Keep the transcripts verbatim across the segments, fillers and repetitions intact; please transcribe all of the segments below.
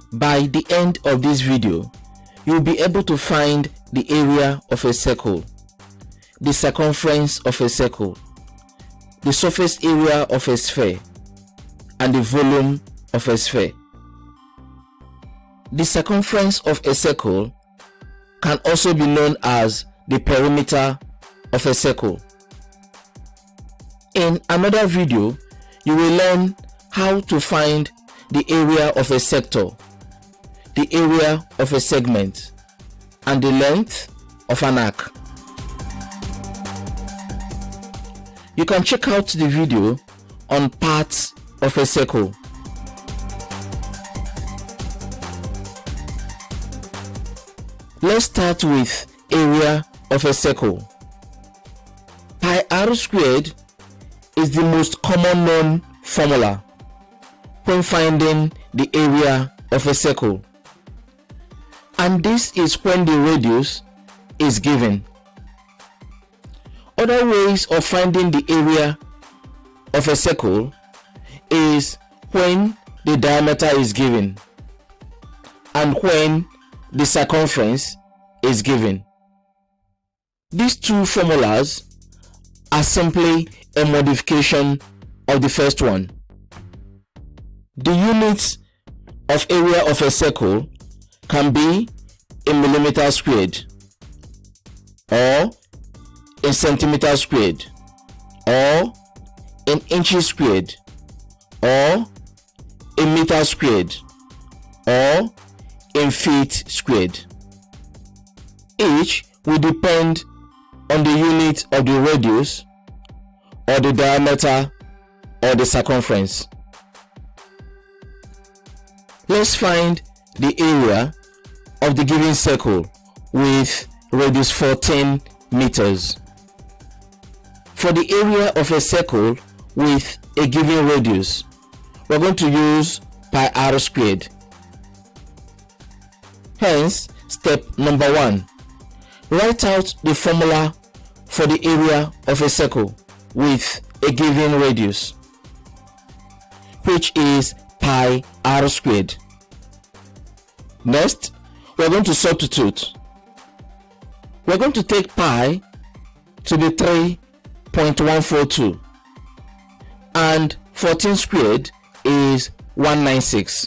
By the end of this video, you'll be able to find the area of a circle, the circumference of a circle, the surface area of a sphere, and the volume of a sphere. The circumference of a circle can also be known as the perimeter of a circle. In another video, you will learn how to find the area of a sector, the area of a segment, and the length of an arc. You can check out the video on parts of a circle. Let's start with area of a circle. Pi r squared is the most common known formula when finding the area of a circle, and this is when the radius is given. Other ways of finding the area of a circle is when the diameter is given and when the circumference is given. These two formulas are simply a modification of the first one. The units of area of a circle can be in millimeter squared, or in centimeter squared, or in inches squared, or in meter squared, or in feet squared. Each will depend on the unit of the radius, or the diameter, or the circumference. Let's find the area of the given circle with radius fourteen meters. For the area of a circle with a given radius, we're going to use pi r squared. Hence, step number one, write out the formula for the area of a circle with a given radius, which is pi r squared. Next, we're going to substitute. We're going to take pi to be three point one four two, and fourteen squared is one hundred ninety-six,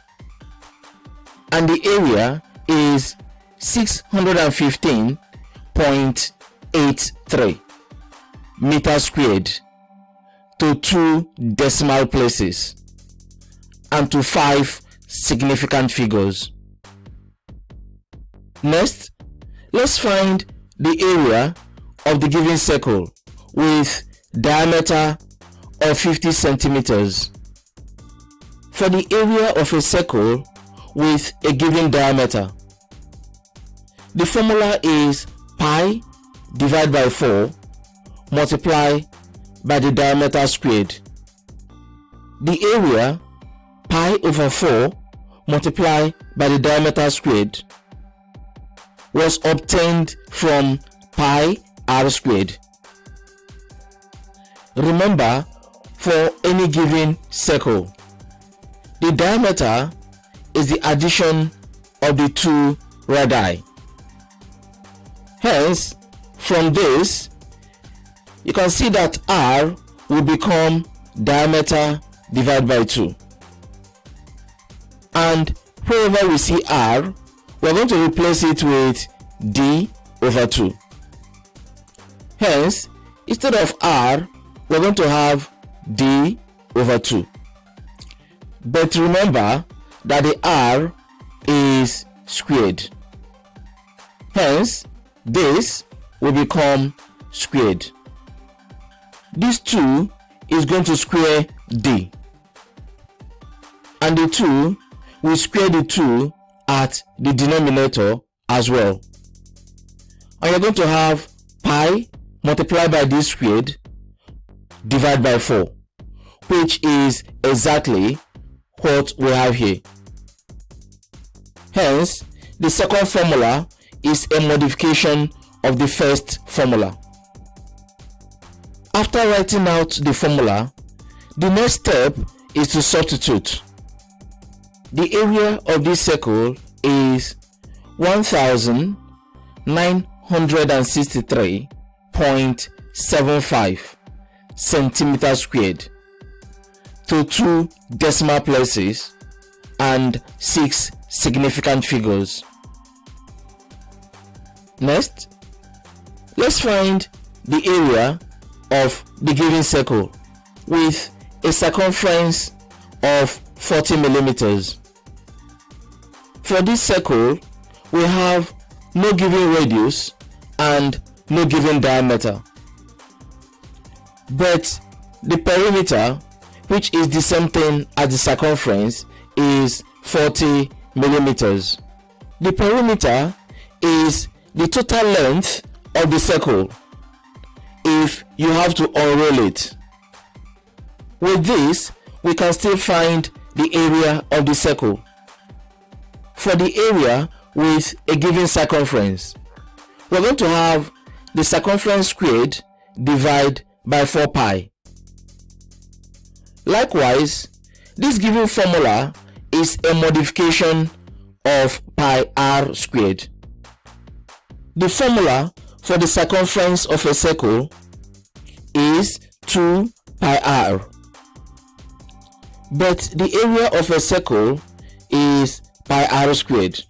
and the area is six hundred fifteen point eight three meters squared to two decimal places and to five significant figures. Next, let's find the area of the given circle with diameter of fifty centimeters. For the area of a circle with a given diameter, the formula is pi divided by four multiplied by the diameter squared. The area, pi over four multiplied by the diameter squared, was obtained from pi r squared. Remember, for any given circle, the diameter is the addition of the two radii. Hence, from this, you can see that r will become diameter divided by two. And wherever we see r, we're going to replace it with d over two. Hence, instead of r, we're going to have d over two. But remember that the r is squared. Hence, this will become squared. This two is going to square d, and the two will square the two at the denominator as well. And you're going to have pi multiplied by d squared divided by four, which is exactly what we have here. Hence, the second formula is a modification of the first formula. After writing out the formula, the next step is to substitute. the area of this circle is one thousand nine hundred sixty-three point seven five centimeters squared to two decimal places and six significant figures. Next, let's find the area of the given circle with a circumference of forty millimeters. For this circle, we have no given radius and no given diameter, but the perimeter, which is the same thing as the circumference, is forty millimeters. The perimeter is the total length of the circle if you have to unroll it. With this, we can still find the area of the circle. For the area with a given circumference, we're going to have the circumference squared divided by four pi. Likewise, this given formula is a modification of pi r squared. The formula for the circumference of a circle is two pi r, but the area of a circle is pi r squared.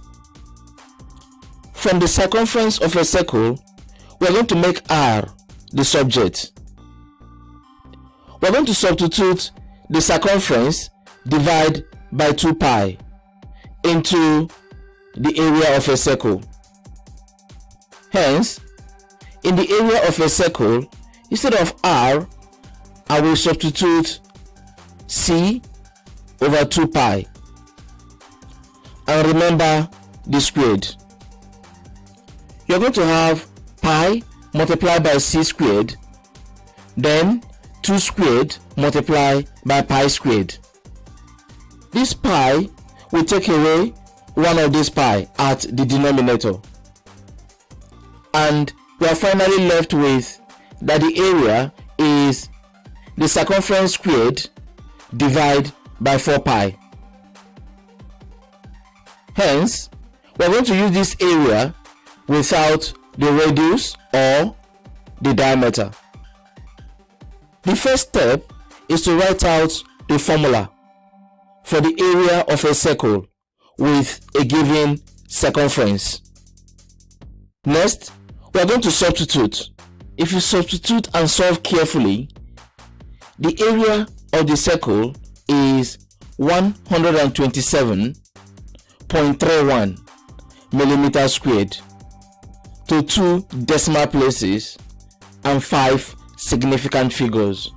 From the circumference of a circle, we're going to make r the subject. We're going to substitute the circumference divided by two pi into the area of a circle. Hence, in the area of a circle, instead of r, I will substitute c over two pi, and remember the squared. You're going to have pi multiplied by c squared, then two squared multiplied by pi squared. This pi will take away one of this pi at the denominator, and we are finally left with that the area is the circumference squared divided by four pi. Hence, we are going to use this area without the radius or the diameter. The first step is to write out the formula for the area of a circle with a given circumference. Next, we are going to substitute. If you substitute and solve carefully, the area of the circle is one hundred twenty-seven point three one millimeters squared to two decimal places and five significant figures.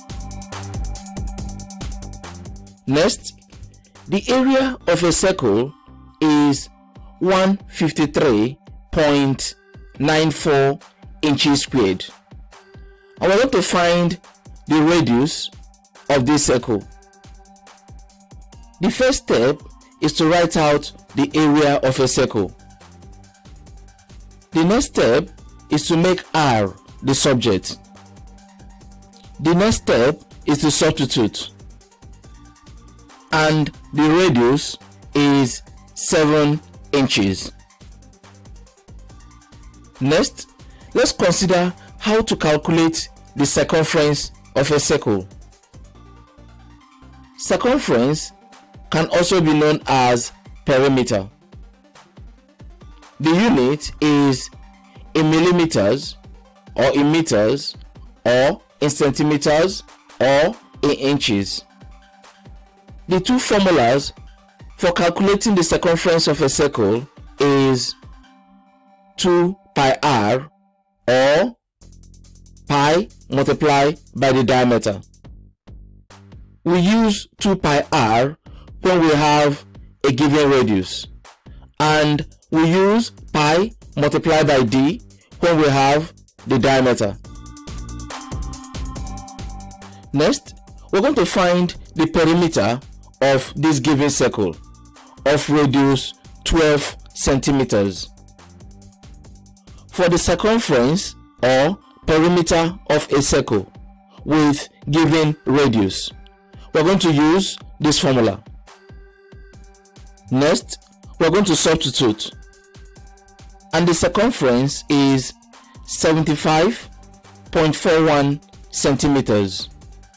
Next, the area of a circle is one hundred fifty-three point nine four inches squared, and we're going to find the radius of this circle. The first step is to write out the area of a circle. The next step is to make r the subject. The next step is to substitute, and the radius is seven inches. Next, let's consider how to calculate the circumference of a circle. Circumference can also be known as perimeter. The unit is in millimeters, or in meters, or in centimeters, or in inches. The two formulas for calculating the circumference of a circle is two pi r, or pi multiplied by the diameter. We use two pi r when we have a given radius, and we use pi multiplied by d when we have the diameter. Next, we're going to find the perimeter of this given circle of radius twelve centimeters. For the circumference or perimeter of a circle with given radius, we're going to use this formula. Next, we're going to substitute, and the circumference is seventy-five point four one centimeters.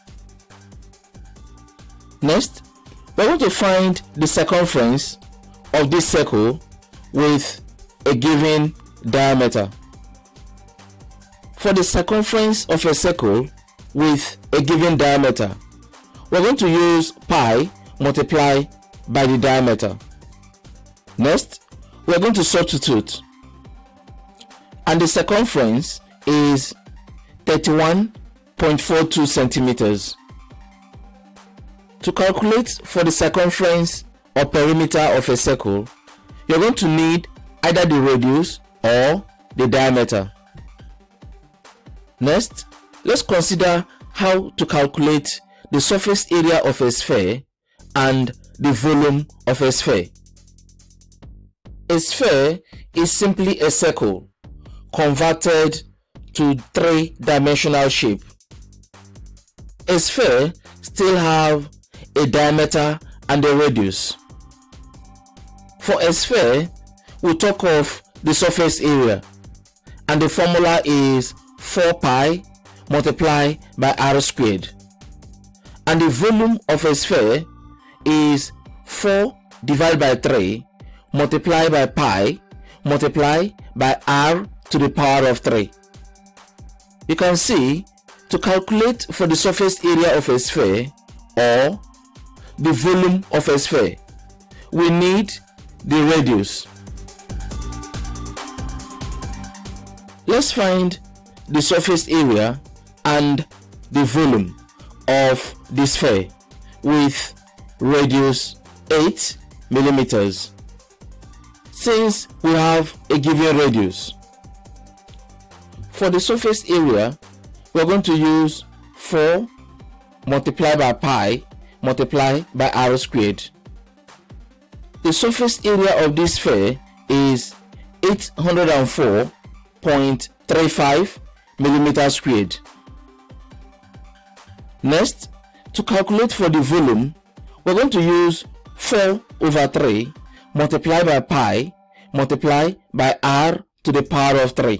Next, we're going to find the circumference of this circle with a given diameter. For the circumference of a circle with a given diameter, we're going to use pi multiplied by the diameter. Next, we're going to substitute, and the circumference is thirty-one point four two centimeters. To calculate for the circumference or perimeter of a circle, you're going to need either the radius or the diameter. Next, let's consider how to calculate the surface area of a sphere and the volume of a sphere. A sphere is simply a circle converted to three-dimensional shape. A sphere still have a diameter and a radius. For a sphere, we talk of the surface area, and the formula is four pi multiplied by r squared, and the volume of a sphere is four divided by three multiplied by pi multiplied by r to the power of three. You can see, to calculate for the surface area of a sphere or the volume of a sphere, we need the radius. Let's find the surface area and the volume of the sphere with radius eight millimeters. Since we have a given radius, for the surface area, we're going to use four multiplied by pi multiplied by r squared. The surface area of this sphere is eight hundred four point three five millimeters squared. Next, to calculate for the volume, we're going to use four over three multiplied by pi multiplied by r to the power of three.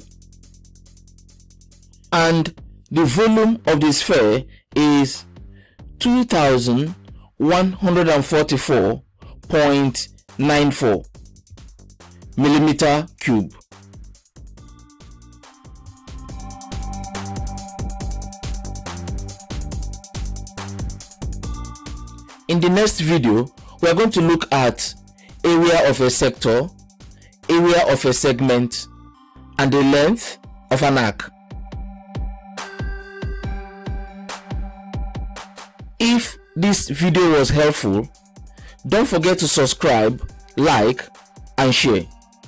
And the volume of the sphere is two thousand one hundred forty-four point nine four millimeter cube. In the next video, we are going to look at area of a sector, area of a segment, and the length of an arc. If this video was helpful, don't forget to subscribe, like, and share.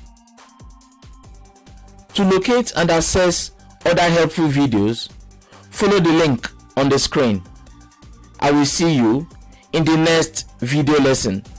To locate and access other helpful videos, follow the link on the screen. I will see you in the next video lesson.